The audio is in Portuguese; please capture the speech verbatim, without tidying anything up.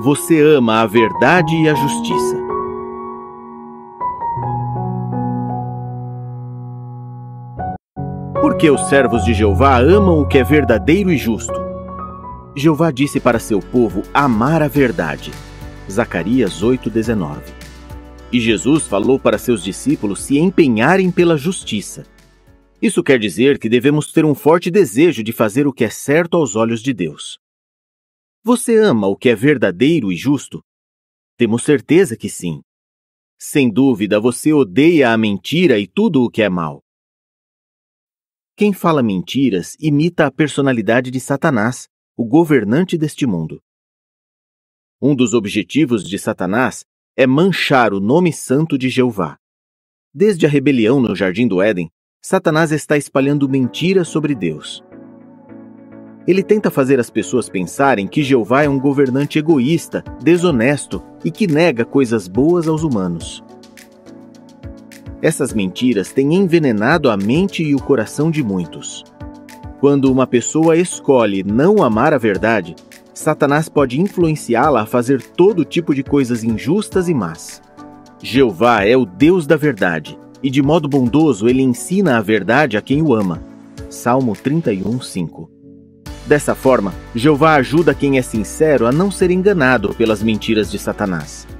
você ama a verdade e a justiça. Porque os servos de Jeová amam o que é verdadeiro e justo. Jeová disse para seu povo amar a verdade. Zacarias oito, dezenove. E Jesus falou para seus discípulos se empenharem pela justiça. Isso quer dizer que devemos ter um forte desejo de fazer o que é certo aos olhos de Deus. Você ama o que é verdadeiro e justo? Temos certeza que sim. Sem dúvida, você odeia a mentira e tudo o que é mal. Quem fala mentiras imita a personalidade de Satanás, o governante deste mundo. Um dos objetivos de Satanás é manchar o nome santo de Jeová. Desde a rebelião no Jardim do Éden, Satanás está espalhando mentiras sobre Deus. Ele tenta fazer as pessoas pensarem que Jeová é um governante egoísta, desonesto e que nega coisas boas aos humanos. Essas mentiras têm envenenado a mente e o coração de muitos. Quando uma pessoa escolhe não amar a verdade, Satanás pode influenciá-la a fazer todo tipo de coisas injustas e más. Jeová é o Deus da verdade, e de modo bondoso ele ensina a verdade a quem o ama. Salmo trinta e um, cinco. Dessa forma, Jeová ajuda quem é sincero a não ser enganado pelas mentiras de Satanás.